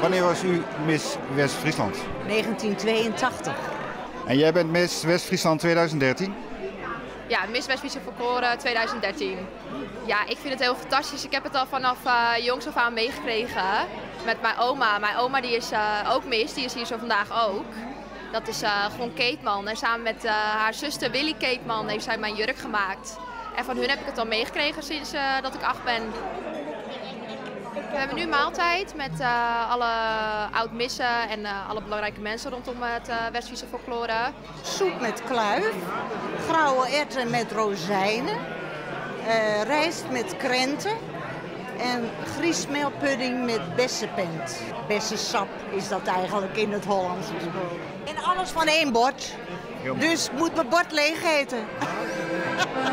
Wanneer was u Miss West-Friesland? 1982. En jij bent Miss West-Friesland 2013? Ja, Miss West-Friesland Folklore 2013. Ja, ik vind het heel fantastisch. Ik heb het al vanaf jongs af aan meegekregen met mijn oma. Mijn oma die is ook Miss, die is hier zo vandaag ook. Dat is Gon Keetman. En samen met haar zuster Willy Keetman heeft zij mijn jurk gemaakt. En van hun heb ik het al meegekregen sinds dat ik 8 ben. We hebben nu maaltijd met alle oud-missen en alle belangrijke mensen rondom het West-Friese folklore. Soep met kluif, grauwe erwten met rozijnen, rijst met krenten en griesmeelpudding met bessenpent. Bessensap is dat eigenlijk in het Hollands. En alles van één bord. Dus ik moet mijn bord leeg eten.